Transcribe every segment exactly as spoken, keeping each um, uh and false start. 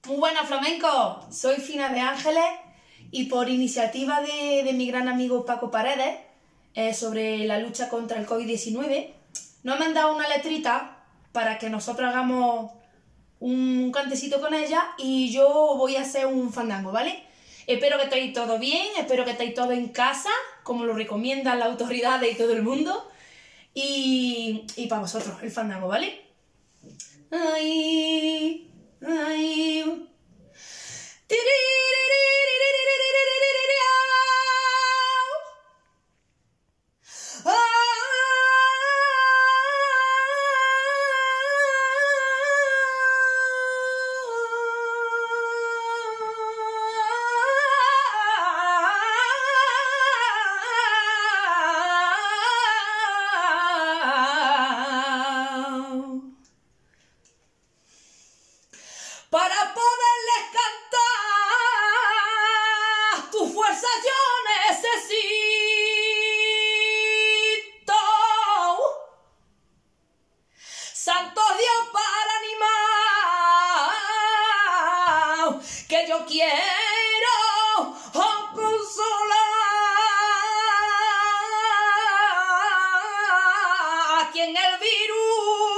Muy buenas, flamenco. Soy Fina de Ángeles y por iniciativa de, de mi gran amigo Paco Paredes eh, sobre la lucha contra el COVID diecinueve, nos me han dado una letrita para que nosotros hagamos un cantecito con ella y yo voy a hacer un fandango, ¿vale? Espero que estéis todos bien, espero que estéis todos en casa, como lo recomiendan las autoridades y todo el mundo. Y, y para vosotros, el fandango, ¿vale? Ay, ay. Para poderles cantar tu fuerza yo necesito. Santo Dios para animar, que yo quiero consolar a quien el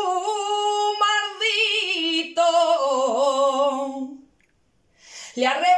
virus maldito le arrebata